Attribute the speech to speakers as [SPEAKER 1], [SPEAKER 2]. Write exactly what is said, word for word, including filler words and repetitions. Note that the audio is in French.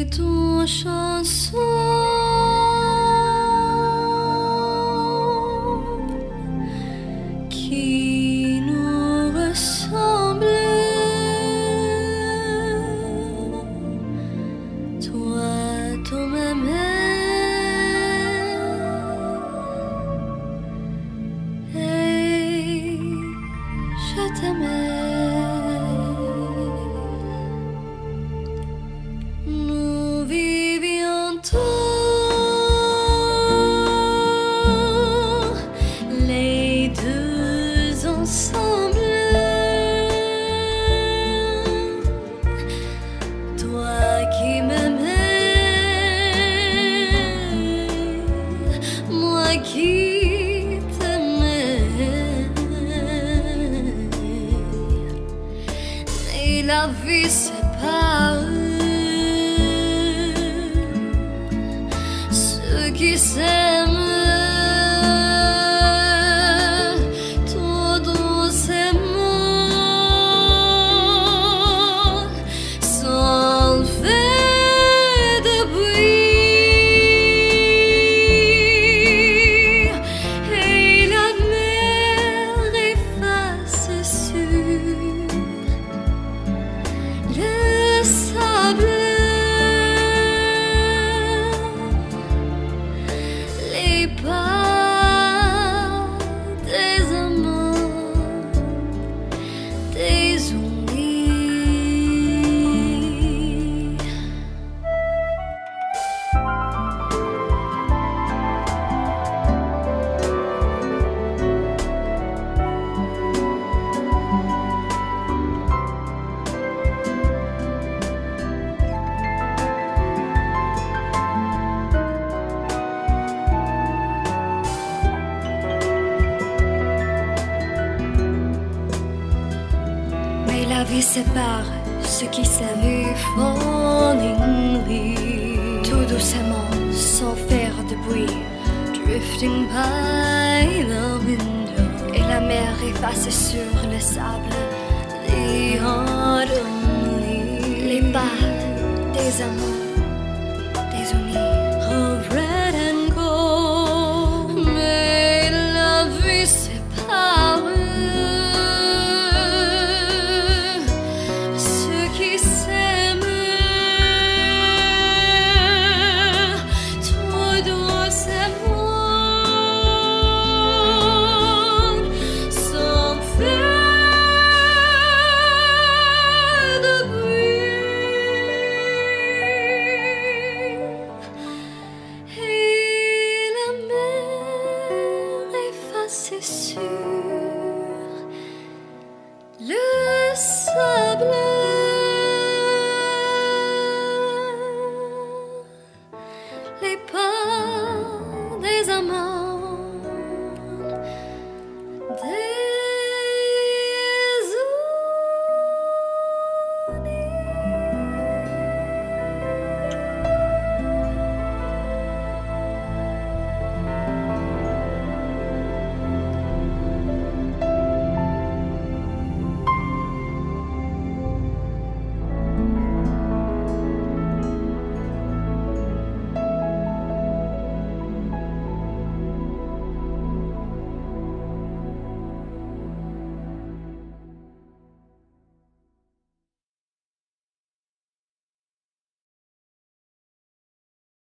[SPEAKER 1] et ton chanson qui nous ressemble. Toi, ton m'aimais et je t'aimais. Nous vivions tous les deux ensemble. Toi qui m'aimais, moi qui t'aimais. Et la vie sépare qui s'aiment trop doucement, sans faire de bruit. Et la mer efface sur le sable les pas des amants désunis. La vie sépare ceux qui s'aiment falling tout doucement, sans faire de bruit, drifting by the window. Et la mer efface sur le sable the autumn leaves. Les pas des amants désunis.